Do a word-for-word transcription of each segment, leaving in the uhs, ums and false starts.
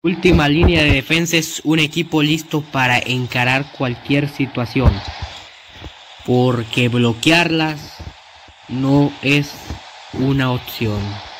Última línea de defensa es un equipo listo para encarar cualquier situación, porque bloquearlas no es una opción.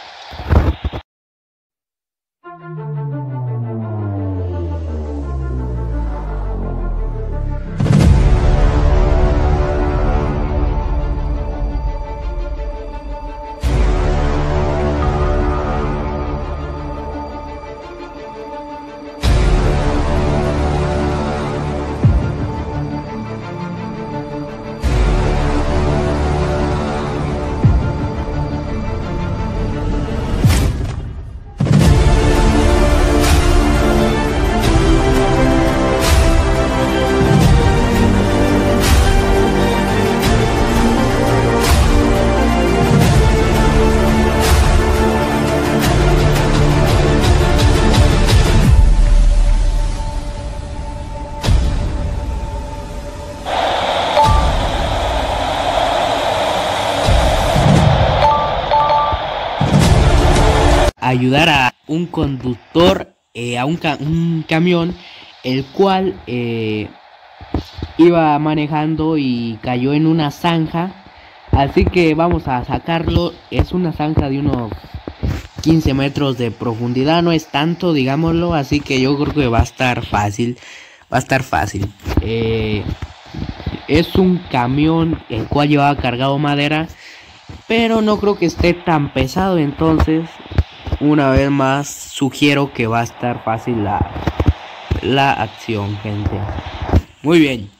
Ayudar a un conductor, eh, a un, ca un camión, el cual eh, iba manejando y cayó en una zanja. Así que vamos a sacarlo. Es una zanja de unos quince metros de profundidad, no es tanto, digámoslo. Así que yo creo que va a estar fácil. Va a estar fácil. Eh, es un camión el cual llevaba cargado madera, pero no creo que esté tan pesado. Entonces, una vez más, sugiero que va a estar fácil la, la acción, gente. Muy bien.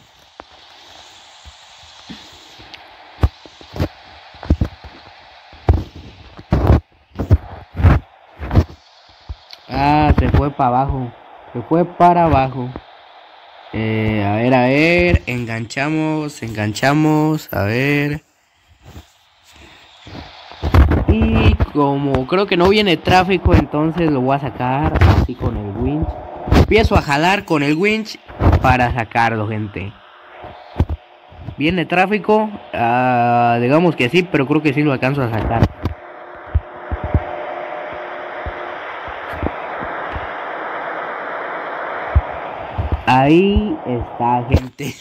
Ah, se fue para abajo. Se fue para abajo. Eh, a ver, a ver. Enganchamos, enganchamos. A ver. Y como creo que no viene tráfico, entonces lo voy a sacar así con el winch. Empiezo a jalar con el winch para sacarlo, gente. Viene tráfico, uh, digamos que sí, pero creo que sí lo alcanzo a sacar. Ahí está, gente.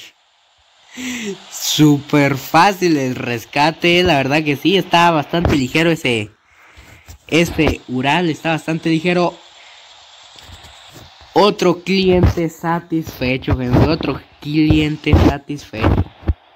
Súper fácil el rescate, la verdad que sí, está bastante ligero ese Este Ural, está bastante ligero. Otro cliente satisfecho, gente, otro cliente satisfecho.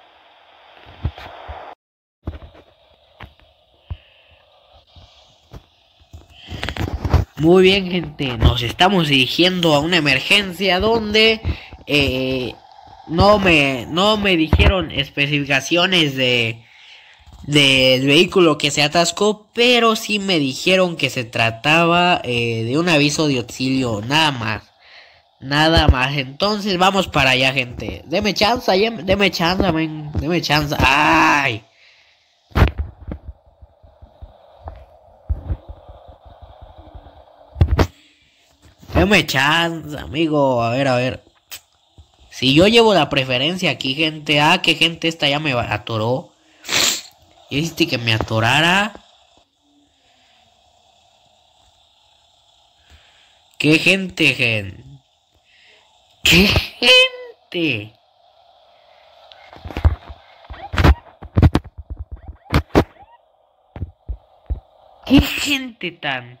Muy bien, gente, nos estamos dirigiendo a una emergencia donde eh, no me no me dijeron especificaciones de del vehículo que se atascó, pero sí me dijeron que se trataba eh, de un aviso de auxilio, nada más, nada más. Entonces vamos para allá, gente. Deme chance, deme chance, men, deme chance. Ay. Deme chance, amigo. A ver, a ver. Si yo llevo la preferencia aquí, gente. Ah, que gente esta ya me atoró. Y viste que me atorara. ¿Qué gente, gente? ¿Qué gente? ¿Qué gente tan?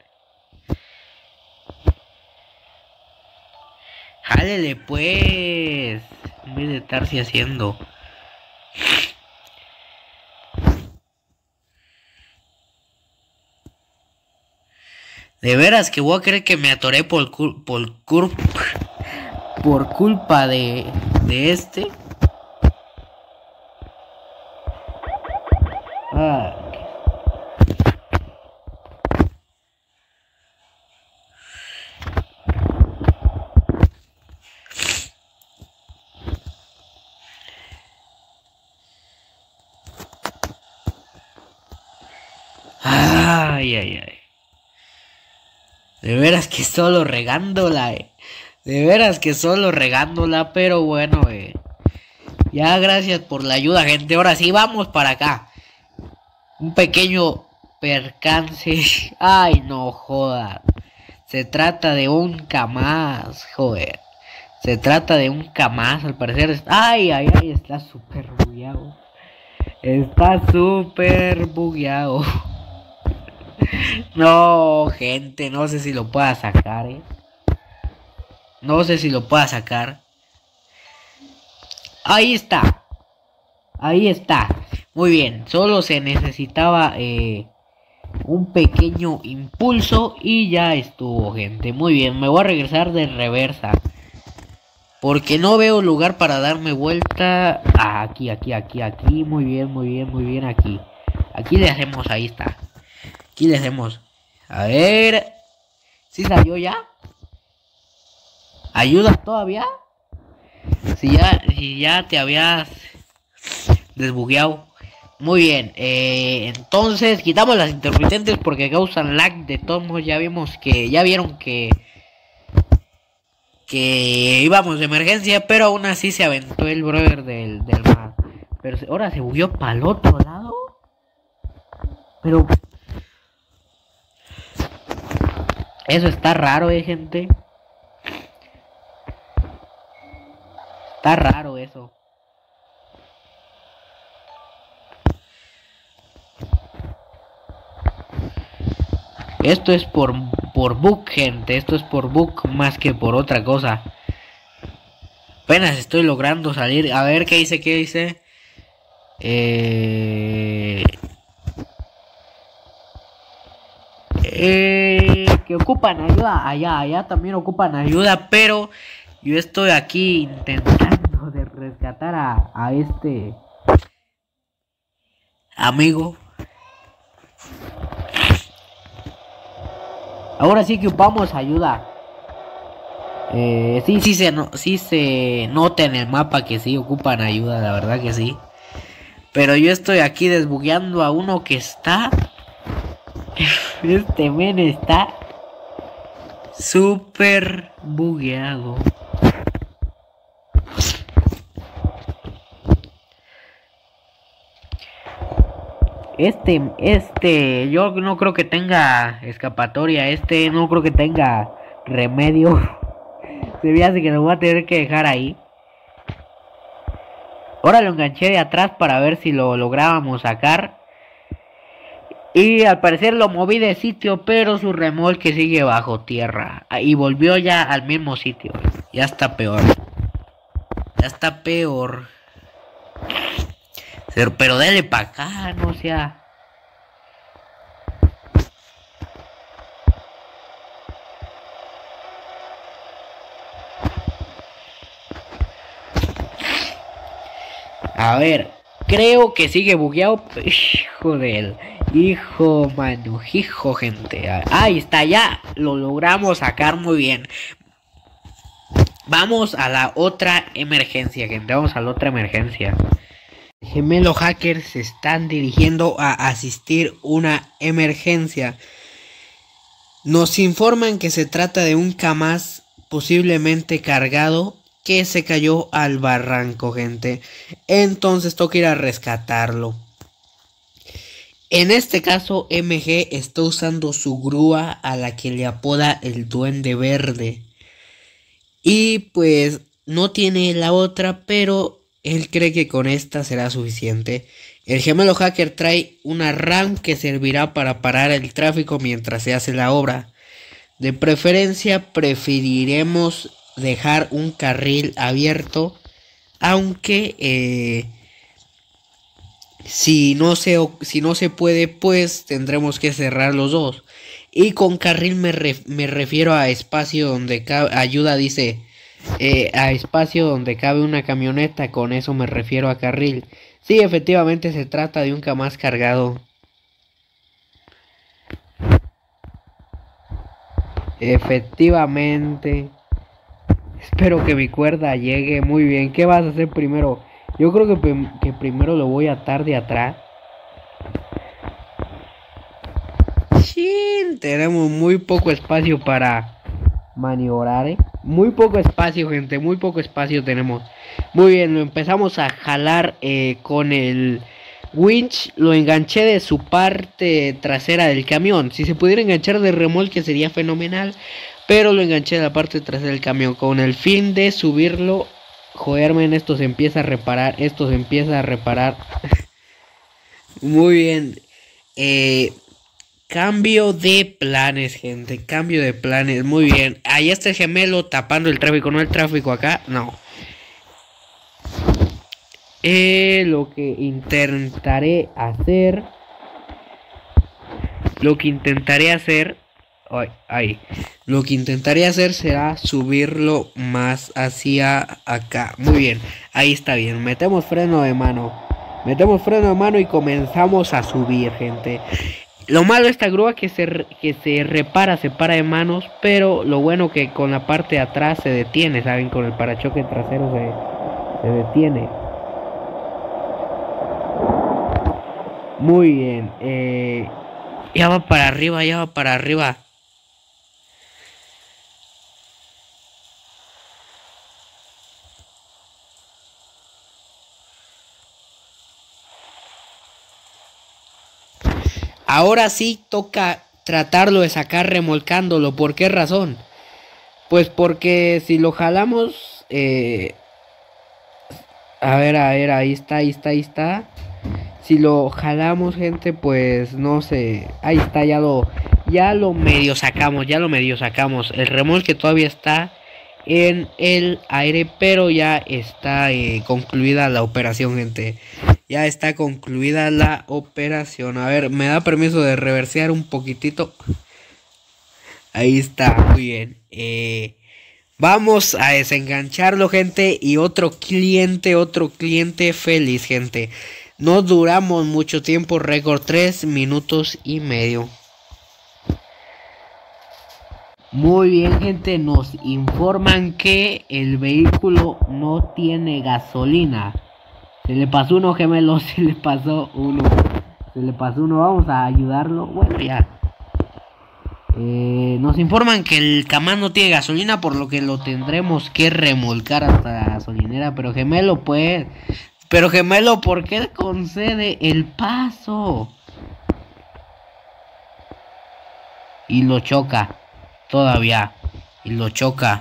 Jálele pues. En vez de estarse haciendo. De veras que voy a creer que me atoré por cul por, cul por culpa de, de este. Ah. Ay, ay, ay. De veras que solo regándola, eh. De veras que solo regándola, pero bueno, eh. Ya gracias por la ayuda, gente. Ahora sí, vamos para acá. Un pequeño percance. Ay, no joda. Se trata de un Kamaz, joder. Se trata de un Kamaz, al parecer. Ay, ay, ay, está súper bugueado. Está súper bugueado. No, gente, no sé si lo pueda sacar, eh. No sé si lo pueda sacar. Ahí está. Ahí está. Muy bien. Solo se necesitaba eh, un pequeño impulso y ya estuvo, gente. Muy bien. Me voy a regresar de reversa. Porque no veo lugar para darme vuelta. Ah, aquí, aquí, aquí, aquí. Muy bien, muy bien, muy bien. Aquí. Aquí le hacemos. Ahí está. Aquí le hacemos. A ver. ¿Sí salió ya? ¿Ayuda todavía? Si ya, si ya te habías desbugueado. Muy bien. Eh, entonces quitamos las intermitentes porque causan lag. De todos modos ya vimos que. Ya vieron que. Que íbamos de emergencia. Pero aún así se aventó el brother del, del mar. Pero ahora se bugueó para el otro lado. Pero. Eso está raro, eh, gente. Está raro eso. Esto es por, por bug, gente. Esto es por bug más que por otra cosa. Apenas estoy logrando salir. A ver qué dice, qué dice. Eh... Eh... Que ocupan ayuda. Allá, allá también ocupan ayuda. Pero yo estoy aquí intentando de rescatar a, a este amigo. Ahora sí que ocupamos ayuda. Eh, sí, sí se, no, sí se nota en el mapa que sí ocupan ayuda, la verdad que sí. Pero yo estoy aquí desbugueando a uno que está... Este men está súper bugueado. Este, este, yo no creo que tenga escapatoria. Este no creo que tenga remedio. Se me hace que lo voy a tener que dejar ahí. Ahora lo enganché de atrás para ver si lo lográbamos sacar. Y al parecer lo moví de sitio, pero su remolque sigue bajo tierra. Y volvió ya al mismo sitio. Ya está peor. Ya está peor. Pero, pero dale para acá, no sea. A ver, creo que sigue bugueado. Hijo de él. Hijo, mano. Hijo, gente. Ahí está, ya lo logramos sacar muy bien. Vamos a la otra emergencia, gente. Vamos a la otra emergencia. Gemelo hackers se están dirigiendo a asistir una emergencia. Nos informan que se trata de un Kamaz posiblemente cargado que se cayó al barranco, gente. Entonces toca ir a rescatarlo. En este caso M G está usando su grúa a la que le apoda el Duende Verde. Y pues no tiene la otra, pero él cree que con esta será suficiente. El gemelo hacker trae una RAM que servirá para parar el tráfico mientras se hace la obra. De preferencia preferiremos dejar un carril abierto, aunque eh, si no se si no se puede, pues tendremos que cerrar los dos. Y con carril me, ref, me refiero a espacio donde cabe, ayuda dice eh, a espacio donde cabe una camioneta. Con eso me refiero a carril. Sí, efectivamente se trata de un Kamaz cargado. Efectivamente. Espero que mi cuerda llegue muy bien. ¿Qué vas a hacer primero? Yo creo que, que primero lo voy a atar de atrás. Chin, tenemos muy poco espacio para maniobrar, ¿eh? Muy poco espacio, gente. Muy poco espacio tenemos. Muy bien, lo empezamos a jalar eh, con el winch lo enganché de su parte trasera del camión. Si se pudiera enganchar de remolque sería fenomenal, pero lo enganché de la parte trasera del camión con el fin de subirlo. Joderme, en esto se empieza a reparar, esto se empieza a reparar. Muy bien. Eh, cambio de planes, gente, cambio de planes, muy bien. Ahí está el gemelo tapando el tráfico, no el tráfico acá, no. Eh, lo que intentaré hacer, lo que intentaré hacer, ay, ay, lo que intentaré hacer será subirlo más hacia acá. Muy bien, ahí está bien. Metemos freno de mano, metemos freno de mano y comenzamos a subir, gente. Lo malo de esta grúa que se, que se repara, se para de manos, pero lo bueno que con la parte de atrás se detiene, ¿saben? Con el parachoque trasero se, se detiene. Muy bien, eh, ya va para arriba, ya va para arriba. Ahora sí toca tratarlo de sacar remolcándolo. ¿Por qué razón? Pues porque si lo jalamos... Eh, a ver, a ver, ahí está, ahí está, ahí está. Si lo jalamos, gente, pues no sé. Ahí está, ya lo, ya lo medio sacamos, ya lo medio sacamos. El remolque todavía está en el aire, pero ya está eh, concluida la operación, gente. Ya está concluida la operación. A ver, me da permiso de reversear un poquitito. Ahí está, muy bien. Eh, vamos a desengancharlo, gente. Y otro cliente, otro cliente feliz, gente. No duramos mucho tiempo, récord tres minutos y medio. Muy bien, gente, nos informan que el vehículo no tiene gasolina. Se le pasó uno, gemelo, se le pasó uno. Se le pasó uno, vamos a ayudarlo. Bueno, ya. Eh, nos informan que el Camán no tiene gasolina, por lo que lo tendremos que remolcar hasta la gasolinera. Pero gemelo, pues... Pero gemelo, ¿por qué concede el paso? Y lo choca. Todavía. Y lo choca.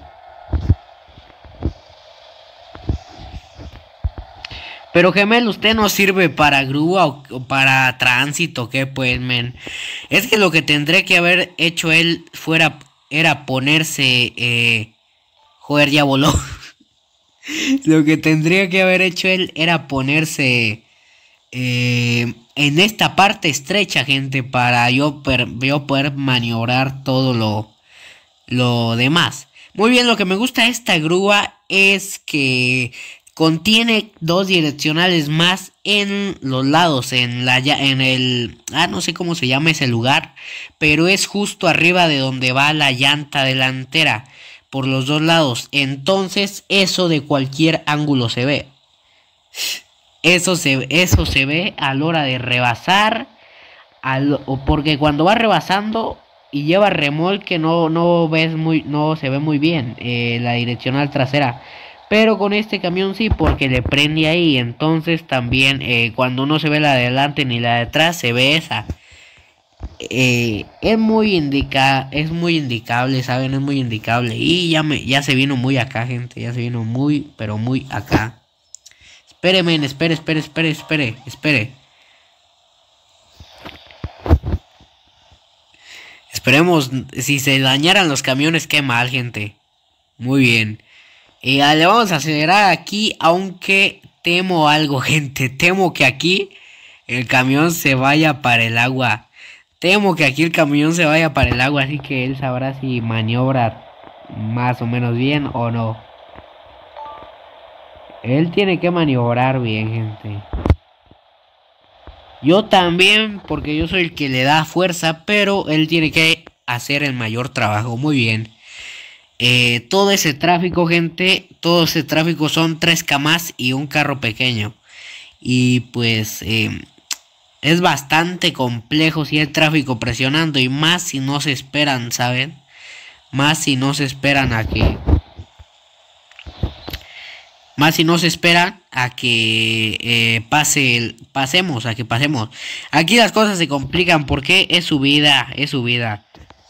Pero gemelo, usted no sirve para grúa o, o para tránsito, ¿qué pues, men? Es que lo que tendría que haber hecho él fuera, era ponerse, eh... Joder, ya voló. Lo que tendría que haber hecho él era ponerse, eh, en esta parte estrecha, gente, para yo, per, yo poder maniobrar todo lo, lo demás. Muy bien, lo que me gusta de esta grúa es que... contiene dos direccionales más en los lados, en la en el ah no sé cómo se llama ese lugar, pero es justo arriba de donde va la llanta delantera, por los dos lados. Entonces eso de cualquier ángulo se ve. Eso se eso se ve a la hora de rebasar, al, o porque cuando va rebasando y lleva remolque no no ves muy no se ve muy bien eh, la direccional trasera. Pero con este camión sí, porque le prende ahí. Entonces también eh, cuando no se ve la de adelante ni la de atrás, se ve esa. Eh, es muy indica, es muy indicable, ¿saben? Es muy indicable. Y ya me, ya se vino muy acá, gente. Ya se vino muy, pero muy acá. Espéreme, espere, espere, espere, espere, espere. Esperemos, si se dañaran los camiones, qué mal, gente. Muy bien. Y eh, le vamos a acelerar aquí, aunque temo algo, gente. Temo que aquí el camión se vaya para el agua. Temo que aquí el camión se vaya para el agua, así que él sabrá si maniobra más o menos bien o no. Él tiene que maniobrar bien, gente. Yo también, porque yo soy el que le da fuerza, pero él tiene que hacer el mayor trabajo. Muy bien. Eh, todo ese tráfico, gente, todo ese tráfico son tres camas y un carro pequeño. Y pues eh, es bastante complejo si hay tráfico presionando, y más si no se esperan, ¿saben? Más si no se esperan a que... Más si no se esperan a que eh, pase el, pasemos, a que pasemos. Aquí las cosas se complican porque es su vida, es su vida.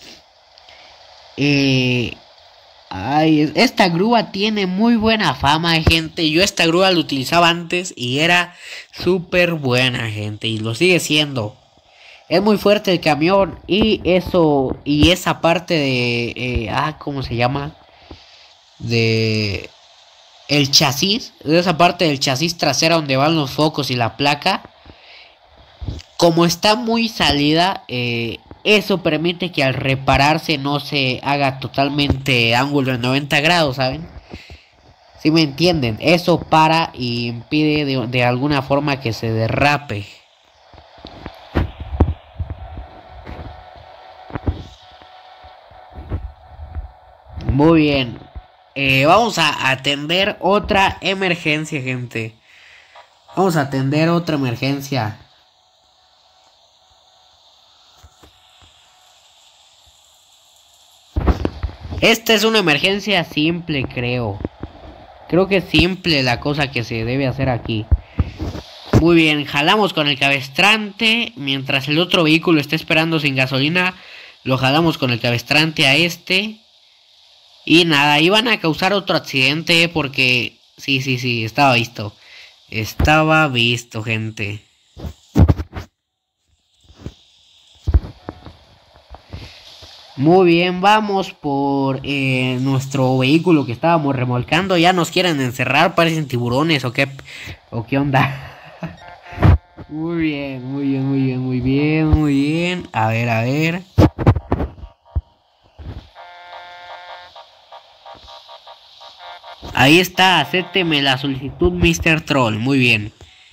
Eh, ay, esta grúa tiene muy buena fama, gente. Yo esta grúa la utilizaba antes y era súper buena, gente. Y lo sigue siendo. Es muy fuerte el camión y eso, y esa parte de, eh, ah, ¿cómo se llama? De el chasis, de esa parte del chasis trasera donde van los focos y la placa. Como está muy salida, eh, eso permite que al repararse no se haga totalmente ángulo de noventa grados, ¿saben? ¿Sí me entienden? Eso para y impide de, de alguna forma que se derrape. Muy bien. Eh, vamos a atender otra emergencia, gente. Vamos a atender otra emergencia. Esta es una emergencia simple, creo. Creo que es simple la cosa que se debe hacer aquí. Muy bien, jalamos con el cabestrante. Mientras el otro vehículo está esperando sin gasolina, lo jalamos con el cabestrante a este. Y nada, iban a causar otro accidente porque... Sí, sí, sí, estaba visto. Estaba visto, gente. Muy bien, vamos por eh, nuestro vehículo que estábamos remolcando. Ya nos quieren encerrar, parecen tiburones o qué, o qué onda. Muy bien, muy bien, muy bien, muy bien, muy bien. A ver, a ver. Ahí está, acépteme la solicitud, mister Troll. Muy bien.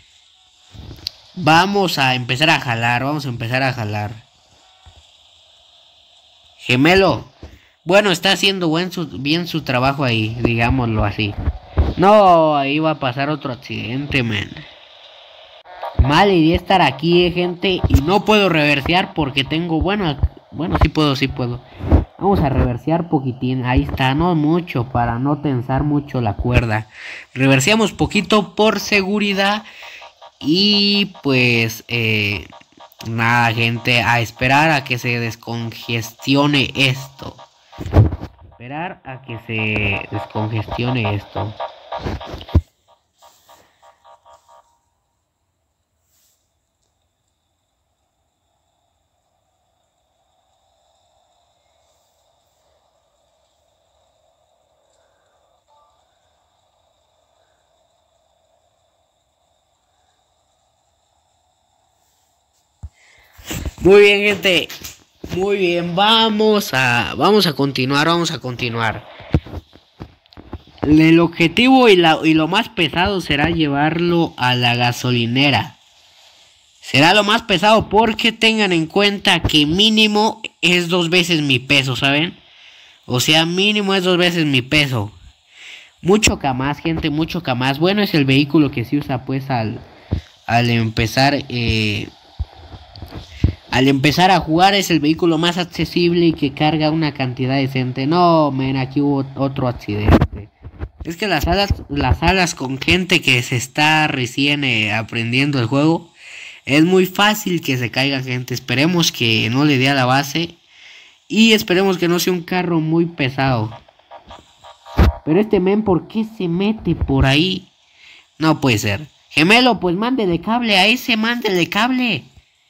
Vamos a empezar a jalar, vamos a empezar a jalar. Gemelo. Bueno, está haciendo buen su, bien su trabajo ahí, digámoslo así. No, ahí va a pasar otro accidente, man. Mal iría estar aquí, eh, gente. Y no puedo reversear porque tengo... Bueno, bueno, sí puedo, sí puedo. Vamos a reversear poquitín. Ahí está, no mucho, para no tensar mucho la cuerda. Reverseamos poquito por seguridad. Y pues... Eh, nada, gente. A esperar a que se descongestione esto. Esperar a que se descongestione esto. Muy bien, gente. Muy bien, vamos a vamos a continuar, vamos a continuar. El objetivo y, la, y lo más pesado será llevarlo a la gasolinera. Será lo más pesado porque tengan en cuenta que mínimo es dos veces mi peso, ¿saben? O sea, mínimo es dos veces mi peso. Mucho más, gente, mucho más. Bueno, es el vehículo que se usa pues al, al empezar... Eh, Al empezar a jugar es el vehículo más accesible y que carga una cantidad decente. No, men, aquí hubo otro accidente. Es que las salas, las salas con gente que se está recién eh, aprendiendo el juego, es muy fácil que se caiga gente. Esperemos que no le dé a la base y esperemos que no sea un carro muy pesado. Pero este men, ¿por qué se mete por ahí? No puede ser. Gemelo, pues mándele cable a ese, mándele cable.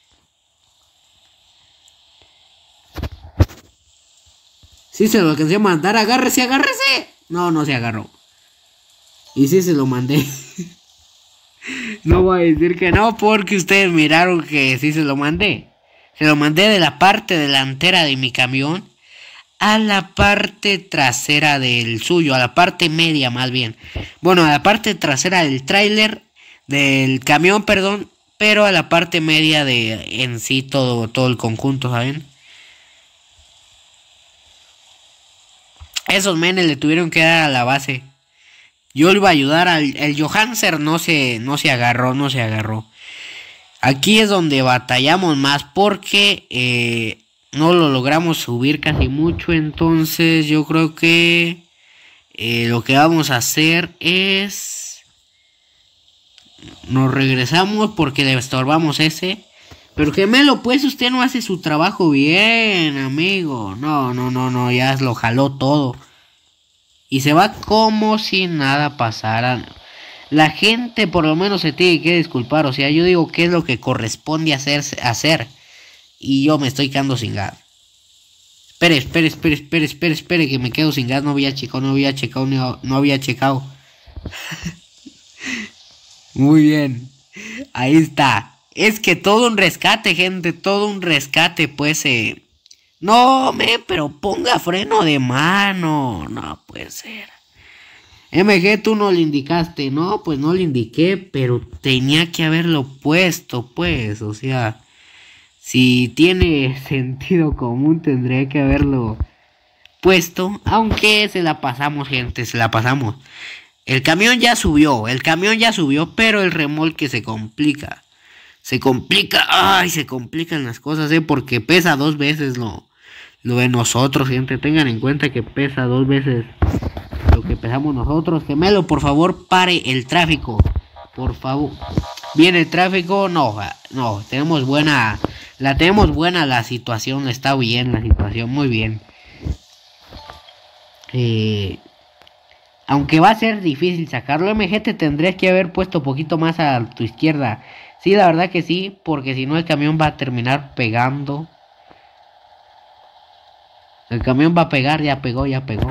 Sí se lo alcancé a mandar, agárrese, agárrese. No, no se agarró. Y sí se lo mandé. No voy a decir que no porque ustedes miraron que sí se lo mandé. Se lo mandé de la parte delantera de mi camión a la parte trasera del suyo, a la parte media más bien. Bueno, a la parte trasera del tráiler, del camión, perdón, pero a la parte media de en sí todo, todo el conjunto, ¿saben? Esos menes le tuvieron que dar a la base. Yo le iba a ayudar al el Johanser, no se, no se agarró, no se agarró. Aquí es donde batallamos más porque eh, no lo logramos subir casi mucho. Entonces yo creo que eh, lo que vamos a hacer es... nos regresamos porque le estorbamos ese. Pero gemelo, pues usted no hace su trabajo bien, amigo. No, no, no, no, ya lo jaló todo. Y se va como si nada pasara. La gente por lo menos se tiene que disculpar. O sea, yo digo qué es lo que corresponde hacer, hacer. Y yo me estoy quedando sin gas. Espere, espere, espere, espere, espere, espere, que me quedo sin gas. No había checado, no había checado, no, no había checado. Muy bien. Ahí está. Es que todo un rescate, gente. Todo un rescate, pues. Eh. No, me, pero ponga freno de mano. No puede ser. M G, tú no le indicaste. No, pues no le indiqué. Pero tenía que haberlo puesto, pues. O sea, si tiene sentido común, tendría que haberlo puesto. Aunque se la pasamos, gente. Se la pasamos. El camión ya subió. El camión ya subió. Pero el remolque se complica. Se complica, ay, se complican las cosas, eh, porque pesa dos veces lo, lo de nosotros, gente. Tengan en cuenta que pesa dos veces lo que pesamos nosotros. Gemelo, por favor, pare el tráfico. Por favor. ¿Viene el tráfico? No, no, tenemos buena, la tenemos buena la situación, está bien la situación, muy bien. Eh, aunque va a ser difícil sacarlo, M G te tendrías que haber puesto poquito más a tu izquierda. Sí, la verdad que sí, porque si no el camión va a terminar pegando. El camión va a pegar, ya pegó, ya pegó.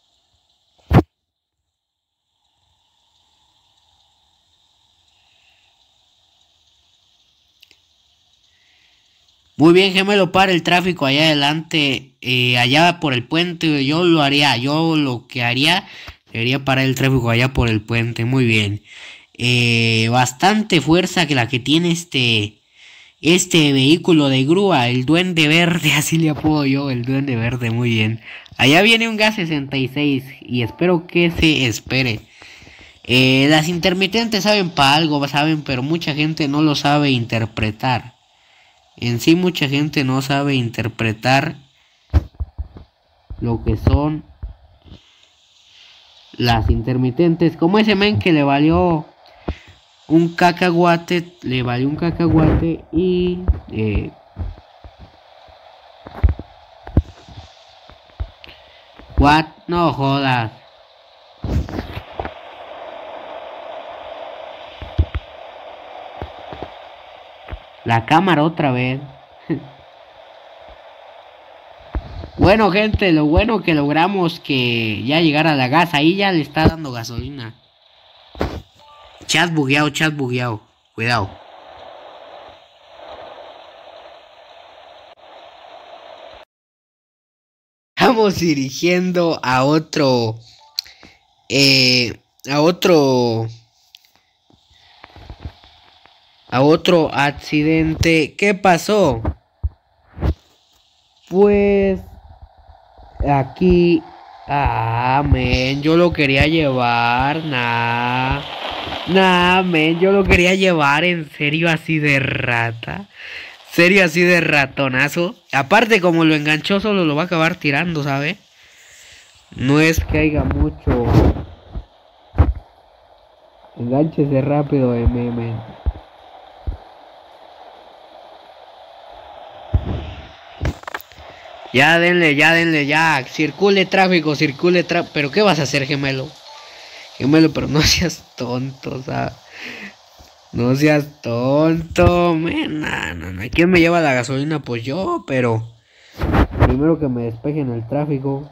Muy bien, gemelo, para el tráfico allá adelante, eh, allá por el puente. Yo lo haría, yo lo que haría sería parar el tráfico allá por el puente. Muy bien. Eh, bastante fuerza que la que tiene este este vehículo de grúa, el Duende Verde, así le apodo yo, el Duende Verde, muy bien. Allá viene un gas sesenta y seis y espero que se espere. Eh, las intermitentes saben para algo, saben, pero mucha gente no lo sabe interpretar. En sí mucha gente no sabe interpretar lo que son las intermitentes, como ese men que le valió un cacahuate, le valió un cacahuate y eh, what, no jodas. La cámara otra vez. Bueno, gente, lo bueno que logramos que ya llegara la gas, ahí ya le está dando gasolina. Chat bugueado, chat bugueado. Cuidado. Estamos dirigiendo a otro. Eh, a otro. A otro accidente. ¿Qué pasó? Pues. Aquí. Ah, men, yo lo quería llevar. Nah. Nah, men, yo lo quería llevar en serio así de rata. Serio así de ratonazo. Aparte como lo enganchó solo lo va a acabar tirando, ¿sabe? No es que haya mucho. Engánchese rápido, M M. Ya denle, ya denle, ya. Circule tráfico, circule tráfico. ¿Pero qué vas a hacer, gemelo? Gemelo, pero no seas tonto, ¿sabes? No seas tonto, man. No, no, no. ¿Quién me lleva la gasolina? Pues yo, pero primero que me despejen el tráfico.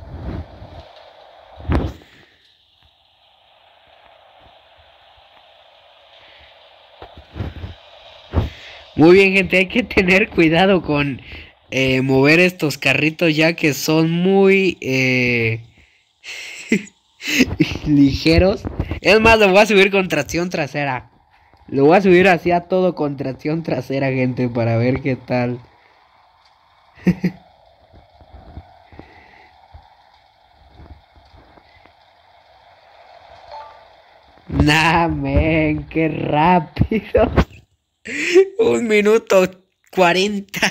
Muy bien, gente, hay que tener cuidado con eh, mover estos carritos ya que son muy eh, ligeros. Es más, lo voy a subir con tracción trasera. Lo voy a subir así a todo con tracción trasera, gente, para ver qué tal. Nah, men, qué rápido. Un minuto cuarenta.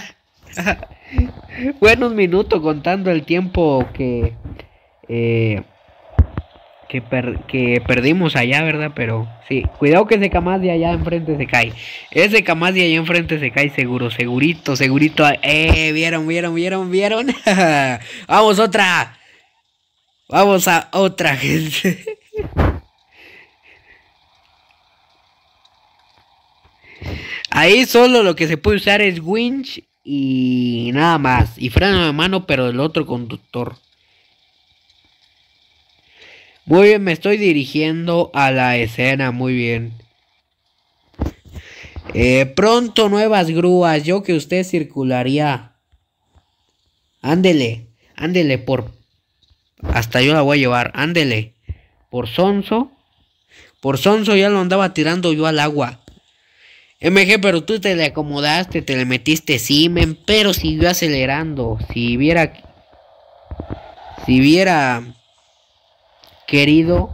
Bueno, un minuto contando el tiempo que... Eh, que, per que perdimos allá, ¿verdad? Pero sí, cuidado que ese Kamaz de allá enfrente se cae. Ese Kamaz de allá enfrente se cae seguro, segurito, segurito. Eh, vieron, vieron, vieron, vieron. Vamos otra. Vamos a otra, gente. Ahí solo lo que se puede usar es winch y nada más. Y freno de mano, pero del otro conductor. Muy bien, me estoy dirigiendo a la escena, muy bien. Eh, pronto nuevas grúas, yo que usted circularía. Ándele, ándele por... Hasta yo la voy a llevar, ándele. Por Sonso. Por Sonso ya lo andaba tirando yo al agua. M G, pero tú te le acomodaste, te le metiste Simen, pero siguió acelerando. Si viera... Si viera... Querido...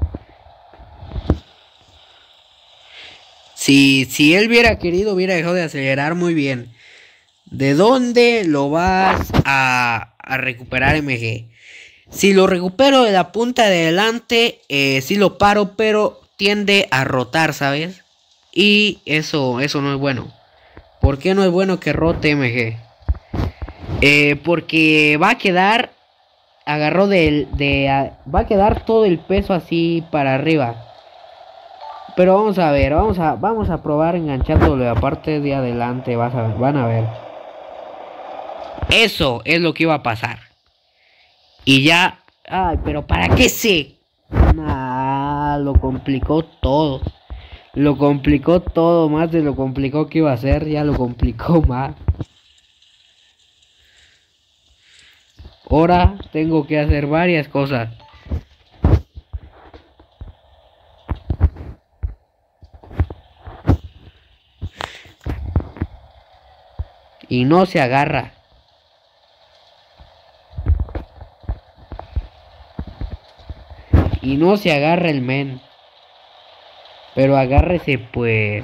Si, si él hubiera querido, hubiera dejado de acelerar muy bien. ¿De dónde lo vas a, a recuperar, M G? Si lo recupero de la punta de delante, eh, sí lo paro, pero tiende a rotar, ¿sabes? Y eso, eso no es bueno. ¿Por qué no es bueno que rote, M G? Eh, porque va a quedar... Agarró del... De, a, va a quedar todo el peso así para arriba. Pero vamos a ver, vamos a, vamos a probar enganchándolo de la parte de adelante, vas a ver, van a ver. Eso es lo que iba a pasar. Y ya... Ay, pero ¿para qué sé? Nah, lo complicó todo. Lo complicó todo, más de lo complicó que iba a ser, ya lo complicó más. Ahora tengo que hacer varias cosas. Y no se agarra. Y no se agarra el men. Pero agárrese pues.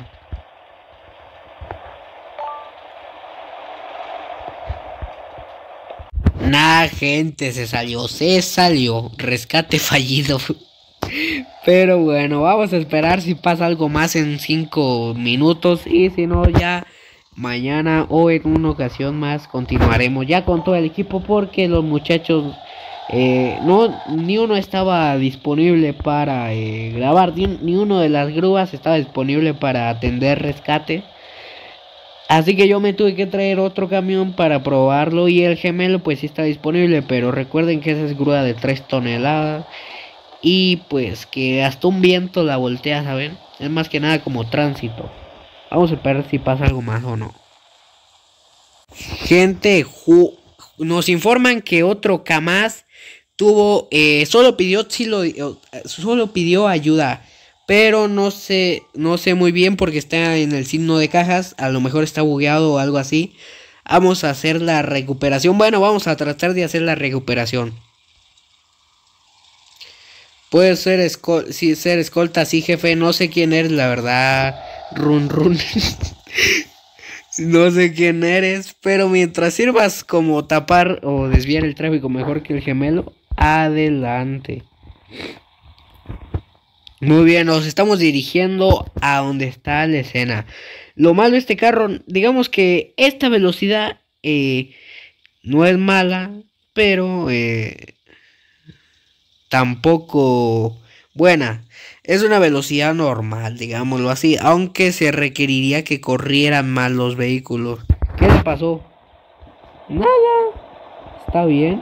Nah, gente, se salió, se salió. Rescate fallido. Pero bueno, vamos a esperar si pasa algo más en cinco minutos. Y si no, ya mañana o en una ocasión más continuaremos ya con todo el equipo. Porque los muchachos, eh, no, ni uno estaba disponible para eh, grabar. Ni, ni uno de las grúas estaba disponible para atender rescate. Así que yo me tuve que traer otro camión para probarlo. Y el gemelo pues sí está disponible. Pero recuerden que esa es grúa de tres toneladas. Y pues que hasta un viento la voltea, ¿saben? Es más que nada como tránsito. Vamos a ver si pasa algo más o no. Gente, nos informan que otro Kamaz tuvo... Eh, solo pidió solo, solo pidió ayuda. Pero no sé, no sé muy bien porque está en el signo de cajas. A lo mejor está bugueado o algo así. Vamos a hacer la recuperación. Bueno, vamos a tratar de hacer la recuperación. Puede ser, escol sí, ser escolta, sí, jefe. No sé quién eres, la verdad. Run, run. No sé quién eres. Pero mientras sirvas como tapar o desviar el tráfico mejor que el gemelo, adelante. Muy bien, nos estamos dirigiendo a donde está la escena. Lo malo de este carro, digamos que esta velocidad eh, no es mala, pero eh, tampoco buena. Es una velocidad normal, digámoslo así, aunque se requeriría que corrieran más los vehículos. ¿Qué le pasó? Nada, está bien.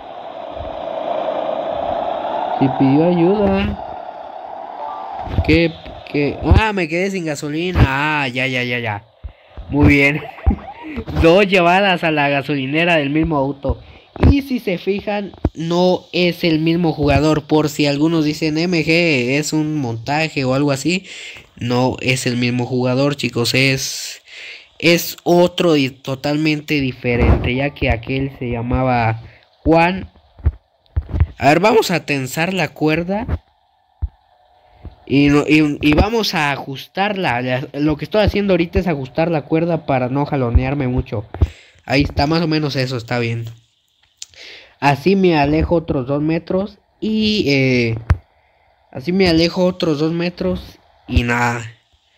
Si pidió ayuda. ¿Qué? ¿Qué? Ah, me quedé sin gasolina. Ah, ya, ya, ya, ya. Muy bien. Dos llevadas a la gasolinera del mismo auto. Y si se fijan, no es el mismo jugador. Por si algunos dicen M G es un montaje o algo así. No es el mismo jugador, chicos. Es, es otro y totalmente diferente. Ya que aquel se llamaba Juan. A ver, vamos a tensar la cuerda. Y, no, y, y vamos a ajustarla. Lo que estoy haciendo ahorita es ajustar la cuerda para no jalonearme mucho. Ahí está, más o menos eso, está bien. Así me alejo otros dos metros. Y eh, Así me alejo otros dos metros y nada.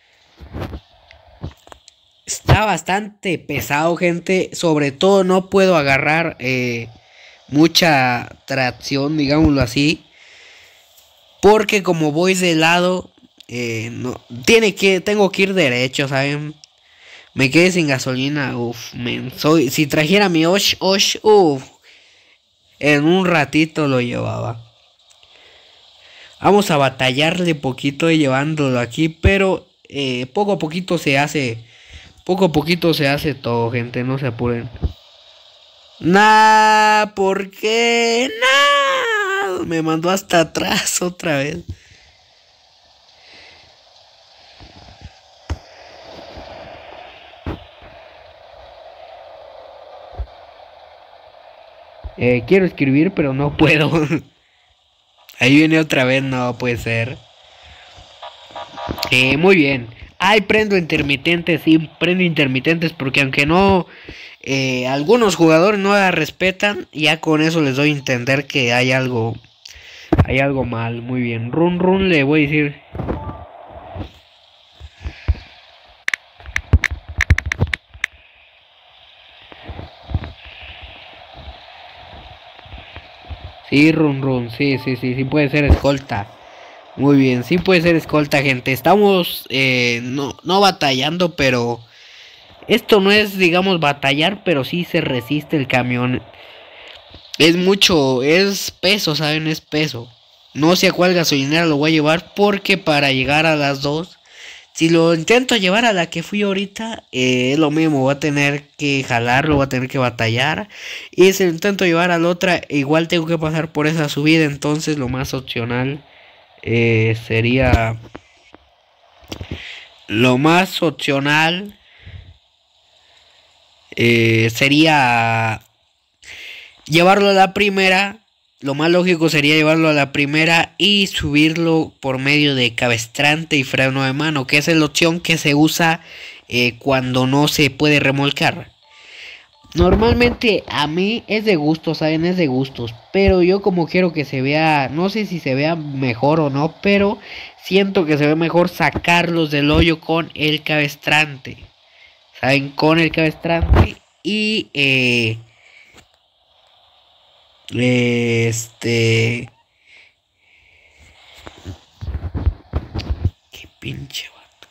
Está bastante pesado, gente. Sobre todo no puedo agarrar eh, mucha tracción, digámoslo así. Porque como voy de lado, eh, no, tiene que, tengo que ir derecho, ¿saben? Me quedé sin gasolina, uff, men. Soy, si trajera mi Osh, Osh, uff. En un ratito lo llevaba. Vamos a batallarle poquito llevándolo aquí, pero eh, poco a poquito se hace. Poco a poquito se hace todo, gente, no se apuren. Nah, ¿por qué? Nah, me mandó hasta atrás otra vez. Eh, quiero escribir, pero no puedo. Ahí viene otra vez, no puede ser. Eh, muy bien. Ay, prendo intermitentes, sí, prendo intermitentes porque aunque no, eh, algunos jugadores no la respetan, ya con eso les doy a entender que hay algo, hay algo mal. Muy bien, run run le voy a decir. Sí, run run, sí, sí, sí, sí puede ser escolta. Muy bien, sí puede ser escolta, gente. Estamos eh, no, no batallando, pero esto no es, digamos, batallar, pero sí se resiste el camión. Es mucho, es peso, ¿saben? Es peso. No sé a cuál gasolinera lo voy a llevar porque para llegar a las dos, si lo intento llevar a la que fui ahorita, eh, es lo mismo, voy a tener que jalarlo, voy a tener que batallar. Y si lo intento llevar a la otra, igual tengo que pasar por esa subida, entonces lo más opcional eh, sería... Lo más opcional eh, sería llevarlo a la primera. Lo más lógico sería llevarlo a la primera y subirlo por medio de cabestrante y freno de mano, que es la opción que se usa eh, cuando no se puede remolcar. Normalmente a mí es de gustos, ¿saben? Es de gustos. Pero yo como quiero que se vea, no sé si se vea mejor o no, pero siento que se ve mejor sacarlos del hoyo con el cabestrante. ¿Saben? Con el cabestrante y... Eh, Este. Qué pinche vato.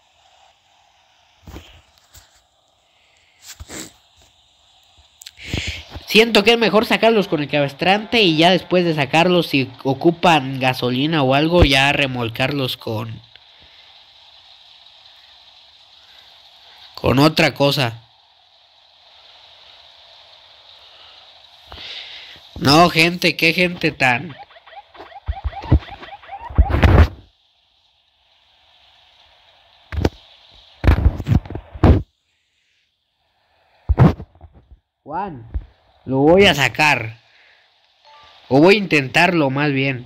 Siento que es mejor sacarlos con el cabestrante y ya después de sacarlos, si ocupan gasolina o algo, ya remolcarlos con. Con otra cosa. No, gente, qué gente tan. Juan, lo voy a sacar. O voy a intentarlo más bien.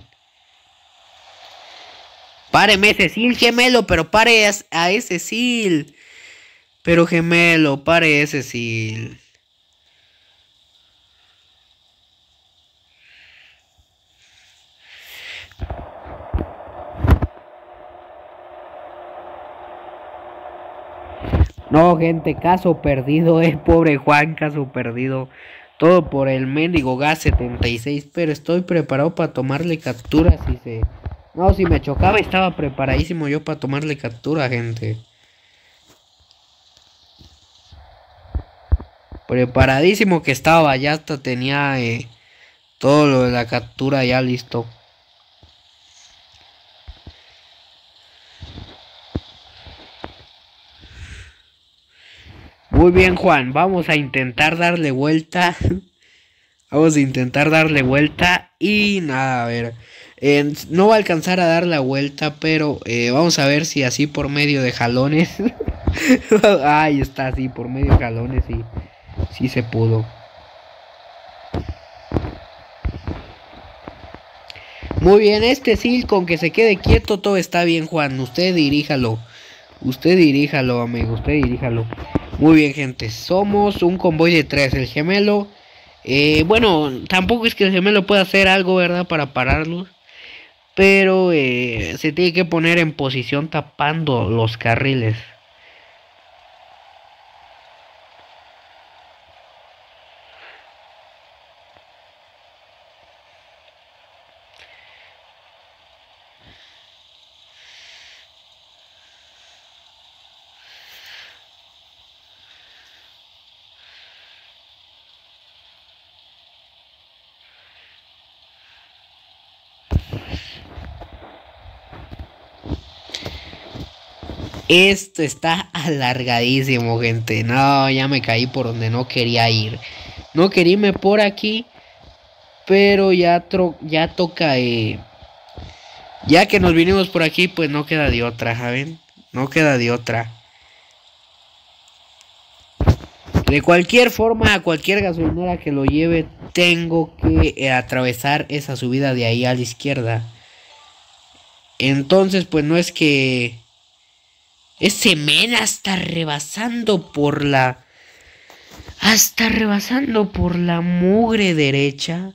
Páreme ese sil, gemelo, pero pare a ese sil. Pero gemelo, pare ese sil. No, gente, caso perdido, eh, pobre Juan, caso perdido. Todo por el mendigo gas setenta y seis, pero estoy preparado para tomarle captura si se... No, si me chocaba estaba preparadísimo yo para tomarle captura, gente. Preparadísimo que estaba, ya hasta tenía eh, todo lo de la captura ya listo. Muy bien, Juan, vamos a intentar darle vuelta. Vamos a intentar darle vuelta y nada, a ver. Eh, no va a alcanzar a dar la vuelta, pero eh, vamos a ver si así por medio de jalones. Ahí está, así por medio de jalones y sí se pudo. Muy bien, este sil con que se quede quieto todo está bien, Juan. Usted diríjalo. Usted diríjalo, amigo. Usted diríjalo. Muy bien, gente. Somos un convoy de tres. El gemelo. Eh, bueno, tampoco es que el gemelo pueda hacer algo, ¿verdad? Para pararlos. pero eh, se tiene que poner en posición tapando los carriles. Esto está alargadísimo, gente. No, ya me caí por donde no quería ir. No quería irme por aquí, pero ya, ya toca... Eh, ya que nos vinimos por aquí, pues no queda de otra, ¿saben? No queda de otra. De cualquier forma, a cualquier gasolinera que lo lleve, tengo que eh, atravesar esa subida de ahí a la izquierda. Entonces, pues no es que... Ese men hasta rebasando por la... Hasta rebasando por la mugre derecha.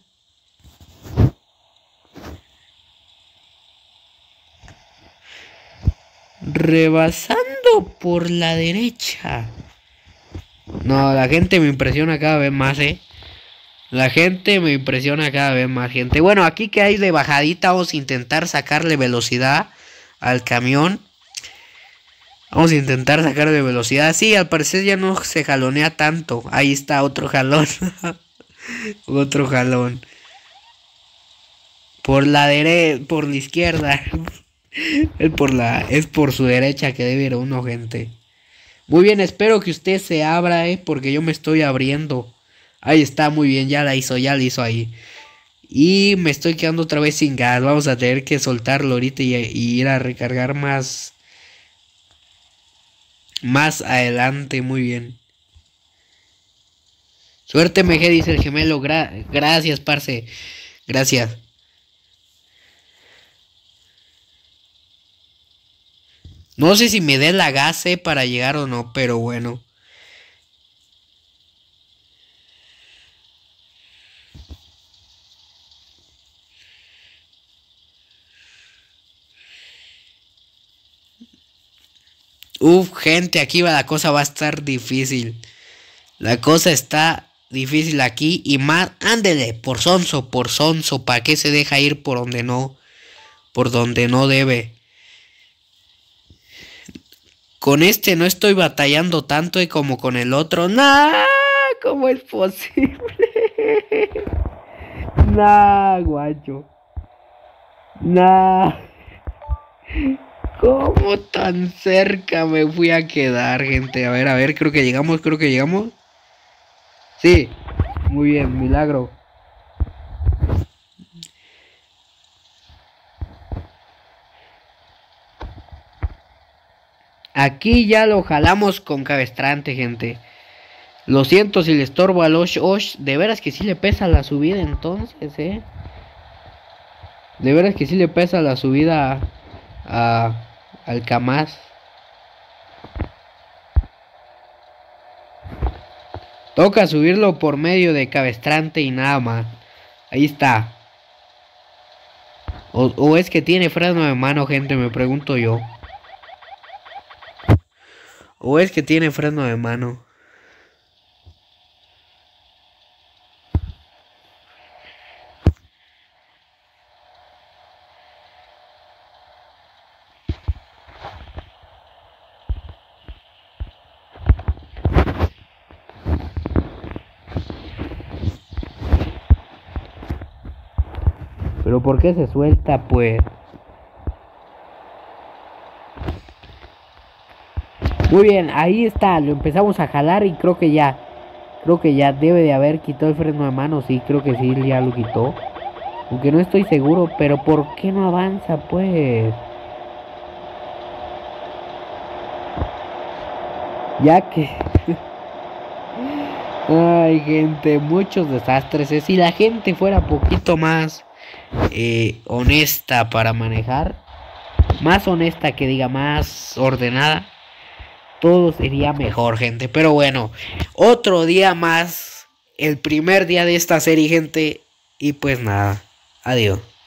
Rebasando por la derecha. No, la gente me impresiona cada vez más, eh. La gente me impresiona cada vez más, gente. Bueno, aquí que hay de bajadita, vamos a intentar sacarle velocidad al camión. Vamos a intentar sacarle velocidad. Sí, al parecer ya no se jalonea tanto. Ahí está otro jalón. Otro jalón. Por la derecha, por la izquierda. Es por la, es por su derecha que debe ir uno, gente. Muy bien, espero que usted se abra, eh, porque yo me estoy abriendo. Ahí está, muy bien, ya la hizo, ya la hizo ahí. Y me estoy quedando otra vez sin gas. Vamos a tener que soltarlo ahorita y, y ir a recargar más. Más adelante, muy bien. Suerte, M G, dice el gemelo. Gra gracias, parce. Gracias. No sé si me dé la gase para llegar o no, pero bueno. Uf, gente, aquí va, la cosa va a estar difícil. La cosa está difícil aquí. Y más, ándele, por sonso, por sonso. ¿Para qué se deja ir por donde no? Por donde no debe. Con este no estoy batallando tanto como con el otro. ¡Nah! ¿Cómo es posible? ¡Nah, guacho! ¡Nah! ¿Cómo tan cerca me fui a quedar, gente? A ver, a ver, creo que llegamos, creo que llegamos. Sí, muy bien, milagro. Aquí ya lo jalamos con cabestrante, gente. Lo siento si le estorbo al Osh Osh. De veras que sí le pesa la subida entonces, eh. De veras que sí le pesa la subida a, a, al Kamaz. Toca subirlo por medio de cabestrante y nada más. Ahí está. O, o es que tiene freno de mano, gente, me pregunto yo. O es que tiene freno de mano. Pero ¿por qué se suelta, pues? Muy bien, ahí está, lo empezamos a jalar y creo que ya. Creo que ya debe de haber quitado el freno de mano, sí, creo que sí, ya lo quitó. Aunque no estoy seguro, pero ¿por qué no avanza, pues? Ya que... Ay, gente, muchos desastres. ¿eh? Si la gente fuera poquito más eh, honesta para manejar, más honesta que diga, más ordenada, todo sería mejor, gente. Pero bueno, otro día más, el primer día de esta serie, gente. Y pues nada, adiós.